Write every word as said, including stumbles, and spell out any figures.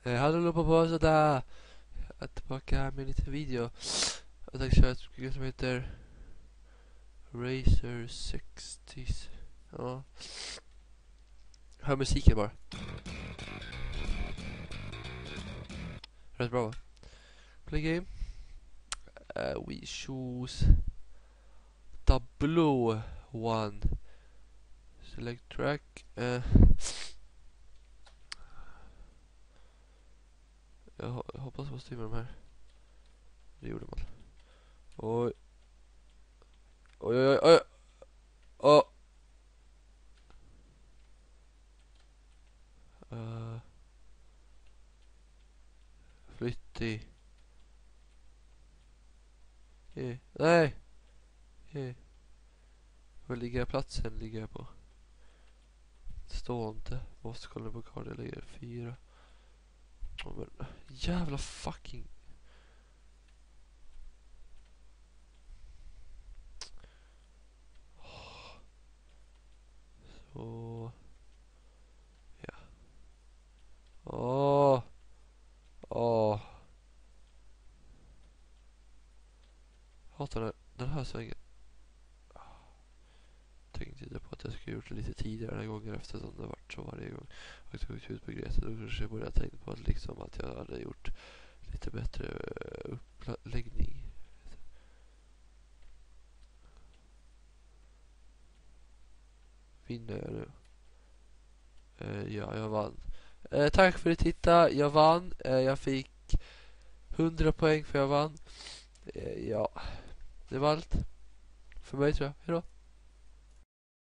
Eh, hallå på på sådär. Jag är tillbaka med en liten video. Jag tänkte köra ett spel som heter Razer sextio. Ja. Hör musiken bara. Rätt bra va? Play game. Uh, we choose the blue one. Select track. Uh, jag, ho- jag hoppas på styr med de här. Det gjorde man. Oj. Oj oj oj oj. Åh. Uh, flyttig. Yeah. Nej. Yeah. Var ligger jag platsen? Ligger jag på? Står inte. Måste kolla på kard. Jag ligger fyra. Oh, men, jävla fucking. Så. Ja. Åh. Åh. Hatar den, den här svängen. Tänkte inte på att jag skulle gjort det lite tidigare den här gången eftersom det varit så varje gång jag tog ut på Greta. Då kanske jag började tänka på att, liksom, att jag hade gjort lite bättre uppläggning. Vinner jag nu? Uh, ja, jag vann. Uh, tack för att du tittade. Jag vann. Uh, jag fick hundra poäng för jag vann. Uh, ja, det var allt för mig tror jag. Hejdå.